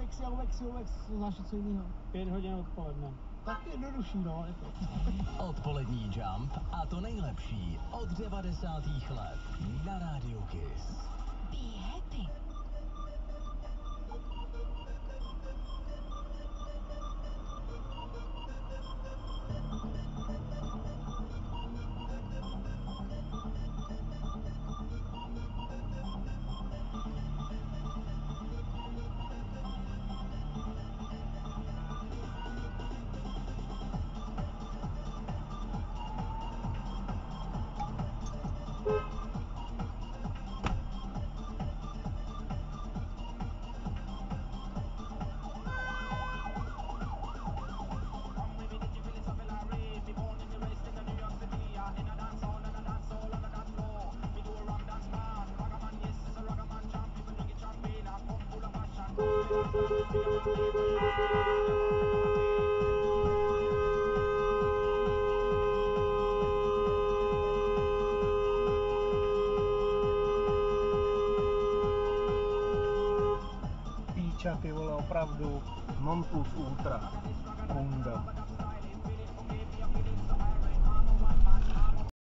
Vex, znáš co jiného? 5 hodin odpoledne. Tak jednodušší, no, je to. Odpolední Jump a to nejlepší od 90. let na Rádiu Kiss. Be happy. Píča, ty vole, opravdu non plus ultra. Konga.